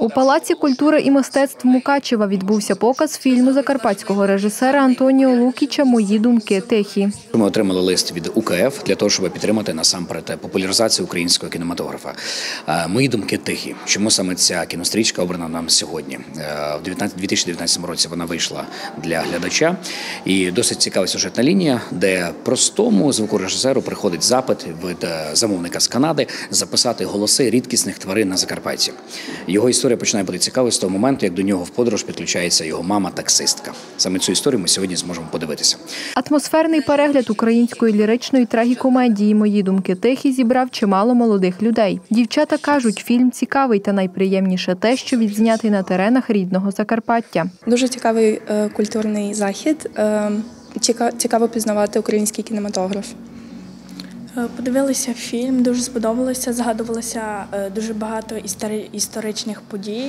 У Палаці культури і мистецтв Мукачева відбувся показ фільму закарпатського режисера Антоніо Лукіча «Мої думки тихі». Ми отримали лист від УКФ для того, щоб підтримати насамперед популяризацію українського кінематографа. «Мої думки тихі». Чому саме ця кінострічка обрана нам сьогодні? В 2019 році вона вийшла для глядача. І досить цікава сюжетна лінія, де простому звукорежисеру приходить запит від замовника з Канади записати голоси рідкісних тварин на Закарпатті. Його історія починає бути цікавою з того моменту, як до нього в подорож підключається його мама-таксистка. Саме цю історію ми сьогодні зможемо подивитися. Атмосферний перегляд української ліричної трагікомедії «Мої думки тихі» зібрав чимало молодих людей. Дівчата кажуть, фільм цікавий та найприємніше те, що відзнятий на теренах рідного Закарпаття. Дуже цікавий культурний захід. Цікаво пізнавати український кінематограф. Подивилися фільм, дуже сподобалося, згадувалося дуже багато історичних подій.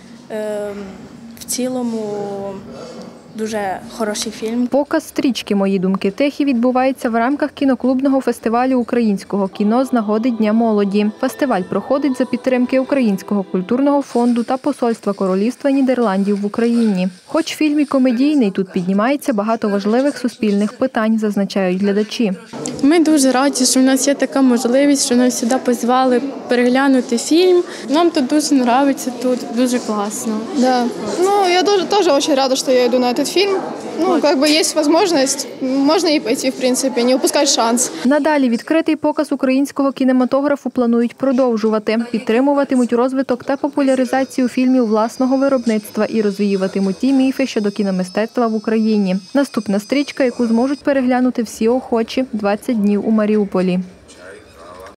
В цілому дуже хороший фільм. Показ стрічки «Мої думки тихі» відбувається в рамках кіноклубного фестивалю українського кіно з нагоди Дня молоді. Фестиваль проходить за підтримки Українського культурного фонду та Посольства Королівства Нідерландів в Україні. Хоч фільм і комедійний, тут піднімається багато важливих суспільних питань, зазначають глядачі. Ми дуже раді, що в нас є така можливість, що нас сюди позвали переглянути фільм. Нам тут дуже подобається, тут дуже класно. Да. Я теж дуже рада, що я йду на цей фільм. Є можливість, можна і пойти, в принципі, не упускати шанс. Надалі відкритий показ українського кінематографу планують продовжувати. Підтримуватимуть розвиток та популяризацію фільмів власного виробництва і розвіюватимуть ті міфи щодо кіномистецтва в Україні. Наступна стрічка, яку зможуть переглянути всі охочі – «20 днів у Маріуполі».